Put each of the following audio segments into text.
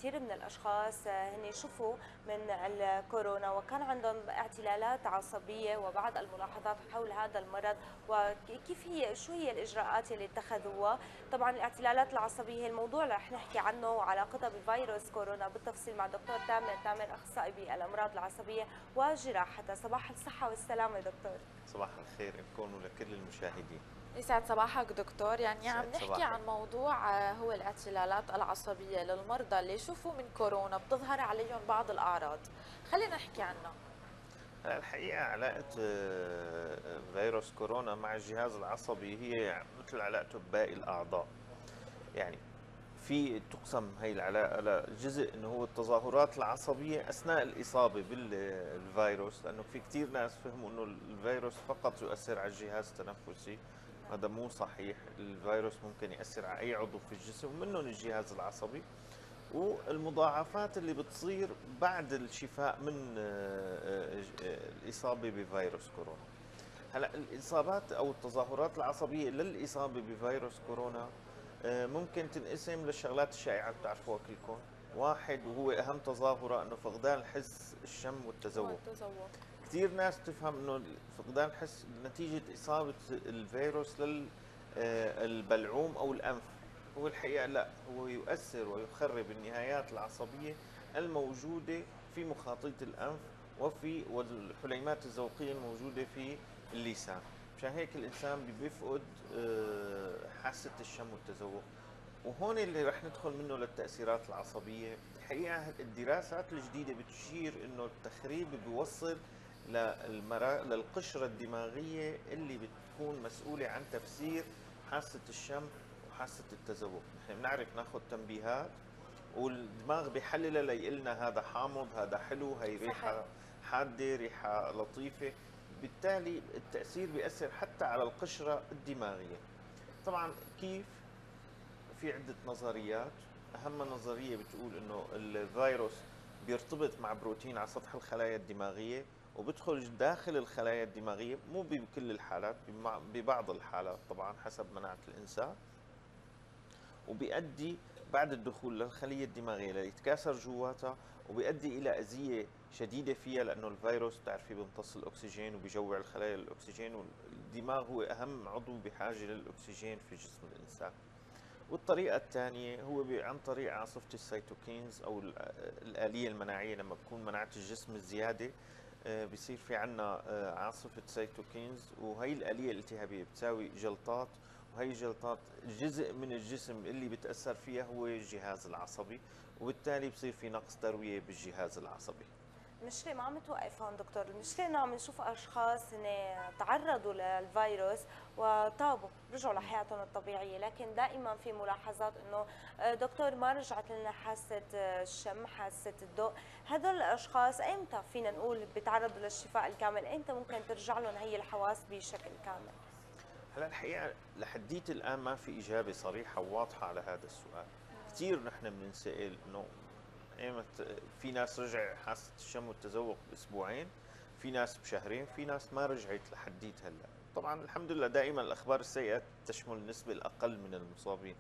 كثير من الأشخاص هن شفوا من الكورونا وكان عندهم اعتلالات عصبية وبعض الملاحظات حول هذا المرض وكيف هي شو هي الإجراءات اللي اتخذوها. طبعا الاعتلالات العصبية هي الموضوع اللي رح نحكي عنه وعلاقتها بفيروس كورونا بالتفصيل مع دكتور تامر أخصائي بالأمراض العصبية وجراحتها. صباح الصحة والسلامة دكتور. صباح الخير لكم ولكل المشاهدين. يسعد صباحك دكتور. عم يسعد نحكي صباحك. عن موضوع هو الاعتلالات العصبية للمرضى اللي يشوفوا من كورونا بتظهر عليهم بعض الأعراض. خلينا نحكي عنها. هلا الحقيقة علاقة فيروس كورونا مع الجهاز العصبي هي مثل علاقته بباقي الأعضاء. يعني في تقسم هي العلاقة لجزء انه هو التظاهرات العصبية اثناء الإصابة بالفيروس، لانه في كثير ناس فهموا انه الفيروس فقط يؤثر على الجهاز التنفسي. هذا مو صحيح، الفيروس ممكن يأثر على أي عضو في الجسم ومنهم الجهاز العصبي، والمضاعفات اللي بتصير بعد الشفاء من الإصابة بفيروس كورونا. هلا الإصابات أو التظاهرات العصبية للإصابة بفيروس كورونا ممكن تنقسم للشغلات الشائعة بتعرفوها كلكم. واحد وهو أهم تظاهرة أنه فقدان الحس الشم والتذوق. والتذوق. كثير ناس تفهم انه فقدان الحس نتيجة إصابة الفيروس للبلعوم أو الأنف. هو الحقيقة لا، هو يؤثر ويخرب النهايات العصبية الموجودة في مخاطيط الأنف والحليمات الذوقية الموجودة في اللسان. مشان هيك الإنسان بيفقد حاسة الشم والتذوق. وهون اللي رح ندخل منه للتأثيرات العصبية. الحقيقة الدراسات الجديدة بتشير انه التخريب بيوصل للقشرة الدماغية اللي بتكون مسؤولة عن تفسير حاسة الشم وحاسة التذوق. نحن بنعرف ناخذ تنبيهات والدماغ بيحللها ليقلنا هذا حامض، هذا حلو، هي صحيح. ريحة حادة، ريحة لطيفة. بالتالي التأثير بيأثر حتى على القشرة الدماغية. طبعا كيف؟ في عدة نظريات. أهم نظرية بتقول إنه الفيروس بيرتبط مع بروتين على سطح الخلايا الدماغية وبدخل داخل الخلايا الدماغية، مو بكل الحالات، ببعض الحالات طبعا حسب مناعة الإنسان، وبيؤدي بعد الدخول للخلية الدماغية ليتكاثر جواتها، وبيؤدي إلى أذية شديدة فيها، لأنه الفيروس بتعرفي بيمتص الأكسجين وبيجوع الخلايا للأكسجين، والدماغ هو أهم عضو بحاجة للأكسجين في جسم الإنسان. والطريقة الثانية هو عن طريق عاصفة السيتوكينز أو الآلية المناعية. لما بكون مناعة الجسم الزيادة بصير في عنا عاصفة سيتوكينز، وهي الآلية الالتهابية بتساوي جلطات، وهي الجلطات جزء من الجسم اللي بتأثر فيها هو الجهاز العصبي، وبالتالي بصير في نقص تروية بالجهاز العصبي. المشكلة ما عم توقف هون دكتور، المشكلة انه عم نشوف اشخاص تعرضوا للفيروس وطابوا رجعوا لحياتهم الطبيعية، لكن دائما في ملاحظات انه دكتور ما رجعت لنا حاسة الشم، حاسة الذوق. هدول الاشخاص ايمتى فينا نقول بيتعرضوا للشفاء الكامل؟ ايمتى ممكن ترجع لهم هي الحواس بشكل كامل؟ هلا الحقيقة لحديت الآن ما في إجابة صريحة وواضحة على هذا السؤال. كثير نحن بننسأل إنه ايمت. في ناس رجع حاسة الشم والتذوق بأسبوعين، في ناس بشهرين، في ناس ما رجعت لحديت هلا. طبعا الحمد لله دائما الأخبار السيئة تشمل النسبة الأقل من المصابين.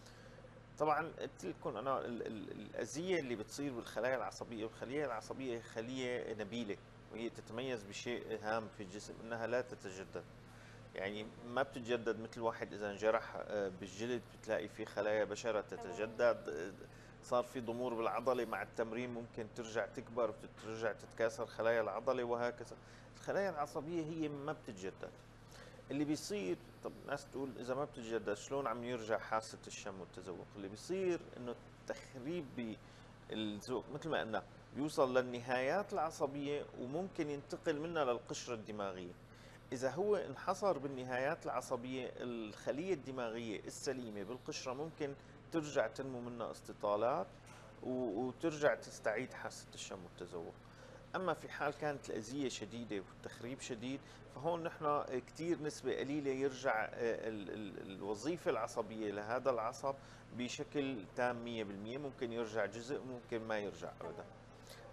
طبعا قلت لكم أنا الأذية اللي بتصير بالخلايا العصبية، والخلية العصبية هي خلية نبيلة، وهي تتميز بشيء هام في الجسم إنها لا تتجدد. يعني ما بتتجدد مثل واحد اذا انجرح بالجلد بتلاقي في خلايا بشرة تمام. تتجدد. صار في ضمور بالعضلة مع التمرين ممكن ترجع تكبر وترجع تتكاثر خلايا العضلة وهكذا. الخلايا العصبية هي ما بتتجدد. اللي بيصير، طب الناس تقول اذا ما بتتجدد شلون عم يرجع حاسة الشم والتذوق؟ اللي بيصير انه التخريب بالذوق مثل ما قلنا بيوصل للنهايات العصبية وممكن ينتقل منها للقشرة الدماغية. إذا هو انحصر بالنهايات العصبية، الخلية الدماغية السليمة بالقشرة ممكن ترجع تنمو منها استطالات وترجع تستعيد حاسة الشم والتذوق. أما في حال كانت الأذية شديدة والتخريب شديد، فهون نحن كتير نسبة قليلة يرجع الوظيفة العصبية لهذا العصب بشكل تام 100%. ممكن يرجع جزء، ممكن ما يرجع أبدا. تمام.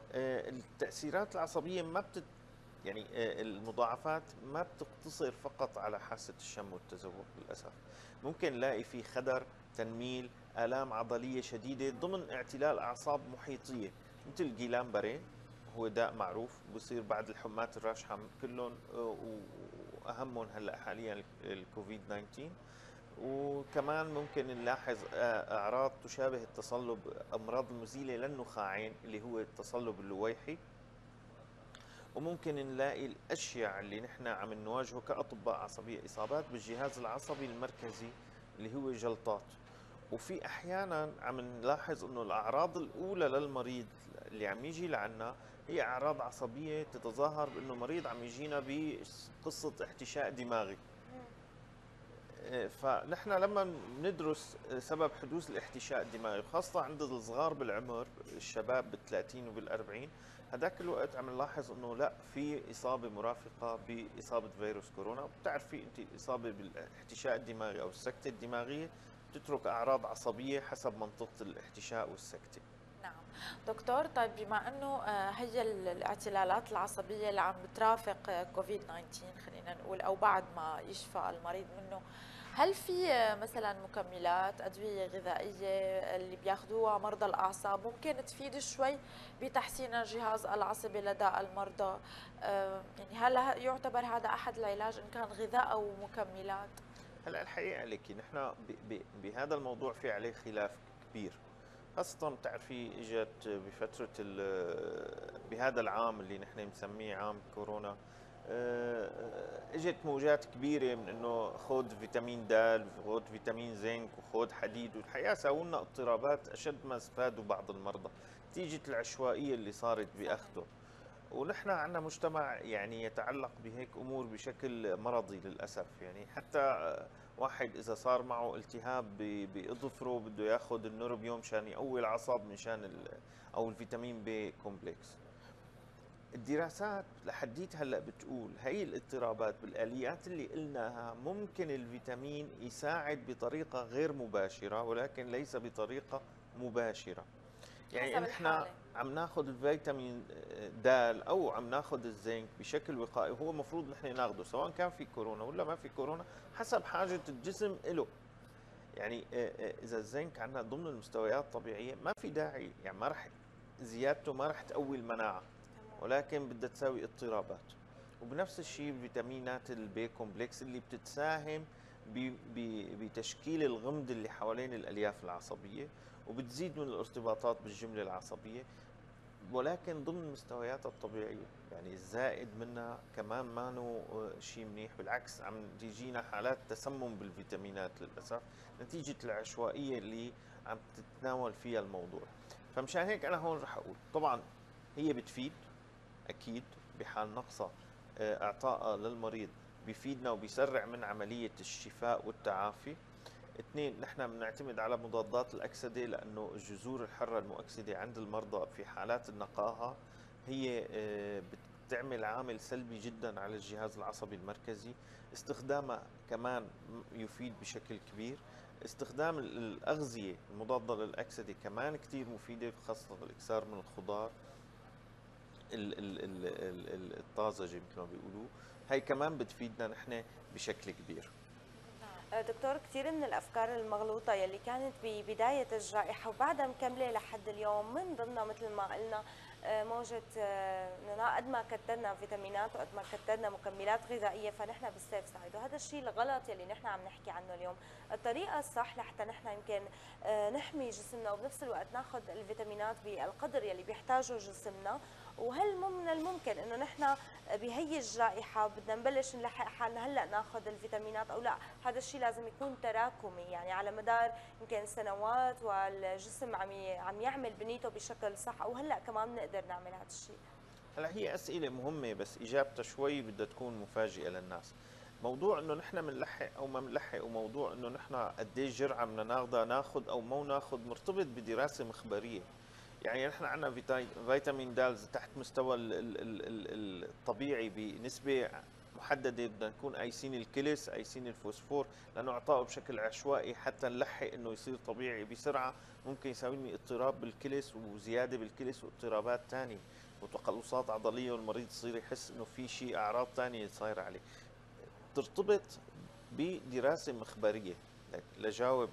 التأثيرات العصبية ما بتت يعني المضاعفات ما بتقتصر فقط على حاسة الشم والتذوق للأسف. ممكن نلاقي في خدر، تنميل، آلام عضلية شديدة ضمن اعتلال أعصاب محيطية مثل جيلان باري، هو داء معروف بصير بعد الحمات الراشحة كلهم، وأهمهم هلا حاليا الكوفيد 19. وكمان ممكن نلاحظ أعراض تشابه التصلب، أمراض المزيلة للنخاعين اللي هو التصلب اللويحي. وممكن نلاقي الأشياء اللي نحن عم نواجهه كأطباء عصبية، إصابات بالجهاز العصبي المركزي اللي هو جلطات. وفي أحيانا عم نلاحظ إنه الأعراض الأولى للمريض اللي عم يجي لعنا هي أعراض عصبية تتظاهر بأنه مريض عم يجينا بقصة احتشاء دماغي. فنحن لما ندرس سبب حدوث الاحتشاء الدماغي، خاصة عند الصغار بالعمر، الشباب بال30 وبال40، هذاك الوقت عم نلاحظ انه لا، في اصابة مرافقة باصابة فيروس كورونا. بتعرفي انت الاصابة بالاحتشاء الدماغي او السكتة الدماغية بتترك اعراض عصبية حسب منطقة الاحتشاء والسكتة. نعم دكتور، طيب بما انه هي الاعتلالات العصبيه اللي عم بترافق كوفيد 19 خلينا نقول، او بعد ما يشفى المريض منه، هل في مثلا مكملات ادويه غذائيه اللي بياخذوها مرضى الاعصاب ممكن تفيد شوي بتحسين الجهاز العصبي لدى المرضى؟ يعني هل يعتبر هذا احد العلاج ان كان غذاء او مكملات؟ هلا الحقيقة لك نحن بهذا الموضوع في عليه خلاف كبير، خاصة بتعرفي اجت بفترة بهذا العام اللي نحن بنسميه عام كورونا، اجت موجات كبيرة من انه خذ فيتامين د، خذ فيتامين زنك، وخذ حديد، والحقيقة ساووا لنا اضطرابات اشد ما استفادوا بعض المرضى نتيجة العشوائية اللي صارت باخذه. ونحن عندنا مجتمع يعني يتعلق بهيك امور بشكل مرضي للاسف. يعني حتى واحد اذا صار معه التهاب باظفره بده ياخذ النوربيوم مشان يقوي العصب مشان او الفيتامين بي كومبلكس. الدراسات لحديت هلا بتقول هي الاضطرابات بالاليات اللي قلناها ممكن الفيتامين يساعد بطريقه غير مباشره، ولكن ليس بطريقه مباشره. يعني نحن عم ناخذ الفيتامين د او عم ناخذ الزنك بشكل وقائي، وهو المفروض نحن ناخذه سواء كان في كورونا ولا ما في كورونا حسب حاجه الجسم له. يعني اذا الزنك عندنا ضمن المستويات الطبيعيه ما في داعي، يعني ما رح زيادته ما رح تقوي المناعه، ولكن بدها تساوي اضطرابات. وبنفس الشيء فيتامينات البي كومبلكس اللي بتتساهم بتشكيل الغمد اللي حوالين الالياف العصبيه وبتزيد من الارتباطات بالجمله العصبيه، ولكن ضمن المستوياتها الطبيعيه. يعني الزائد منها كمان ما نو شيء منيح، بالعكس عم تيجينا حالات تسمم بالفيتامينات للاسف نتيجه العشوائيه اللي عم تتناول فيها الموضوع. فمشان هيك انا هون رح اقول طبعا هي بتفيد اكيد بحال نقصها، اعطائها للمريض بيفيدنا وبيسرع من عمليه الشفاء والتعافي. اثنين، نحن بنعتمد على مضادات الأكسدة لأنه الجذور الحرة المؤكسدة عند المرضى في حالات النقاهة هي بتعمل عامل سلبي جدا على الجهاز العصبي المركزي. استخدامها كمان يفيد بشكل كبير. استخدام الأغذية المضادة للأكسدة كمان كتير مفيدة، خاصة الإكثار من الخضار الطازجة مثل ما بيقولوا، هي كمان بتفيدنا نحن بشكل كبير. دكتور، كثير من الافكار المغلوطه يلي كانت ببدايه الجائحه وبعدها مكمله لحد اليوم، من ضمنها مثل ما قلنا موجة قد ما كترنا فيتامينات وقد ما كترنا مكملات غذائيه فنحن بالسيف سايد، وهذا الشيء الغلط يلي نحن عم نحكي عنه اليوم. الطريقه الصح لحتى نحن يمكن نحمي جسمنا وبنفس الوقت ناخذ الفيتامينات بالقدر يلي بيحتاجه جسمنا. وهل من الممكن انه نحن بهي الجائحه بدنا نبلش نلحق حالنا هلا ناخذ الفيتامينات، او لا هذا الشيء لازم يكون تراكمي يعني على مدار يمكن سنوات والجسم عم يعمل بنيته بشكل صح، او هلا كمان بنقدر نعمل هذا الشيء؟ هلا هي اسئله مهمه بس اجابتها شوي بدها تكون مفاجئه للناس. موضوع انه نحن بنلحق او ما بنلحق، وموضوع انه نحن قديش جرعه بدنا ناخذها ناخذ او ما ناخذ مرتبط بدراسه مخبريه. يعني نحن عندنا فيتامين د تحت مستوى الطبيعي بنسبه محدده، بدنا نكون قايسين الكلس قايسين الفوسفور، لانه اعطائه بشكل عشوائي حتى نلحق انه يصير طبيعي بسرعه ممكن يساوي لي اضطراب بالكلس وزياده بالكلس واضطرابات ثانيه وتقلصات عضليه، والمريض يصير يحس انه في شيء اعراض ثانيه صايره عليه. ترتبط بدراسه مخبريه لجاوب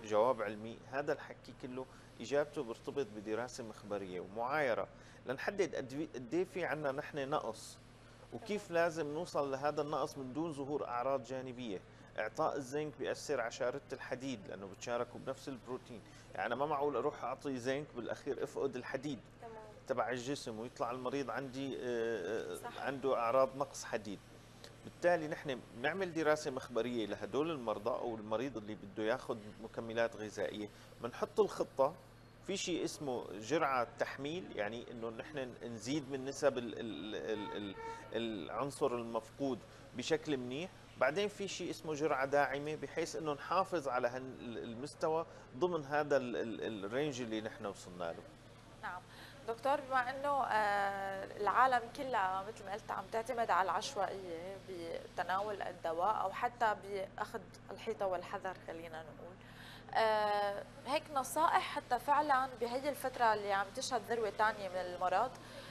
جواب علمي، هذا الحكي كله اجابته بيرتبط بدراسه مخبريه ومعايره لنحدد قد ايه في عندنا نحن نقص، وكيف لازم نوصل لهذا النقص من دون ظهور اعراض جانبيه. اعطاء الزنك بيأثر على شارده الحديد لانه بتشاركوا بنفس البروتين، يعني أنا ما معقول اروح اعطي زنك بالاخير افقد الحديد تمام. تبع الجسم ويطلع المريض عندي صح. عنده اعراض نقص حديد. بالتالي نحن بنعمل دراسه مخبريه لهدول المرضى او المريض اللي بده ياخذ مكملات غذائيه، بنحط الخطه في شيء اسمه جرعه تحميل، يعني انه نحن نزيد من نسب العنصر المفقود بشكل منيح. بعدين في شيء اسمه جرعه داعمه بحيث انه نحافظ على المستوى ضمن هذا الرينج اللي نحن وصلنا له. نعم دكتور، بما انه العالم كلها مثل ما قلت عم تعتمد على العشوائيه بتناول الدواء او حتى باخذ الحيطه والحذر، خلينا نقول هيك نصائح حتى فعلا بهي الفتره اللي عم تشهد ذروه ثانيه من المرض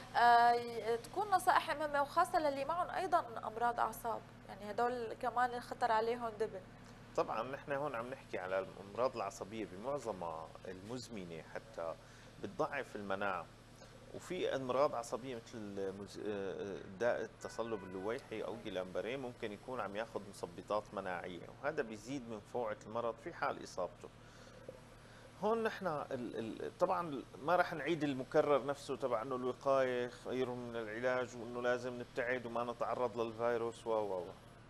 تكون نصائح مهمه، وخاصه للي معهم ايضا امراض اعصاب، يعني هدول كمان الخطر عليهم دبل. طبعا نحن هون عم نحكي على الامراض العصبيه بمعظمها المزمنه حتى بتضعف المناعه، وفي امراض عصبيه مثل داء التصلب اللويحي او جيلان-باريه ممكن يكون عم ياخذ مثبطات مناعيه، وهذا بيزيد من فوعه المرض في حال اصابته. هون نحن طبعا ما راح نعيد المكرر نفسه تبع انه الوقايه خير من العلاج وانه لازم نبتعد وما نتعرض للفيروس و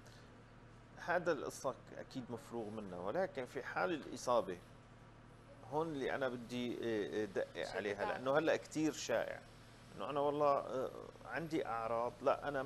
هذا القصه اكيد مفروغ منها، ولكن في حال الاصابه هون اللي انا بدي دقق عليها، لانه هلا كثير شائع انه انا والله عندي اعراض، لا انا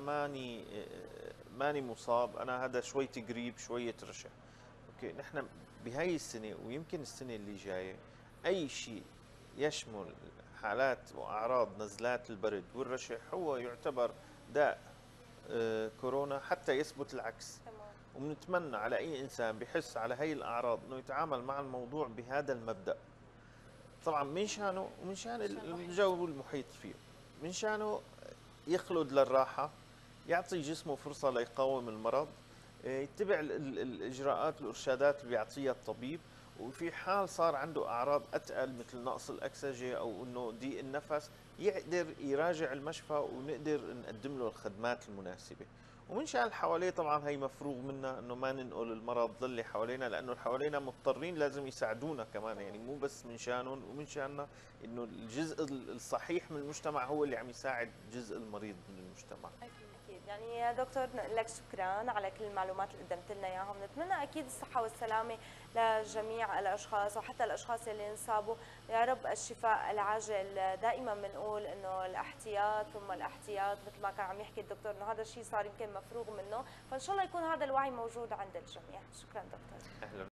ماني مصاب، انا هذا شويه قريب شويه رشح. اوكي، نحن بهي السنه ويمكن السنه اللي جايه اي شيء يشمل حالات واعراض نزلات البرد والرشح هو يعتبر داء كورونا حتى يثبت العكس. تمام. وبنتمنى على اي انسان بحس على هي الاعراض انه يتعامل مع الموضوع بهذا المبدا، طبعا من شانه ومن شان الجو المحيط فيه، من شانه يخلد للراحه، يعطي جسمه فرصه ليقاوم المرض، يتبع الاجراءات والارشادات اللي بيعطيها الطبيب، وفي حال صار عنده اعراض اتقل مثل نقص الاكسجه او انه ضيق النفس يقدر يراجع المشفى ونقدر نقدم له الخدمات المناسبه. ومن شان اللي حواليه طبعا هي مفروغ منها انه ما ننقل المرض للي حوالينا، لانه اللي حوالينا مضطرين لازم يساعدونا كمان، يعني مو بس من شانهم ومن شاننا انه الجزء الصحيح من المجتمع هو اللي عم يساعد الجزء المريض من المجتمع. أكيد. يعني يا دكتور لك شكرا على كل المعلومات اللي قدمت لنا اياها، ونتمنى اكيد الصحه والسلامه لجميع الاشخاص وحتى الاشخاص اللي انصابوا، يا رب الشفاء العاجل. دائما بنقول انه الاحتياط ثم الاحتياط، مثل ما كان عم يحكي الدكتور انه هذا الشيء صار يمكن مفروغ منه، فان شاء الله يكون هذا الوعي موجود عند الجميع. شكرا دكتور. اهلا.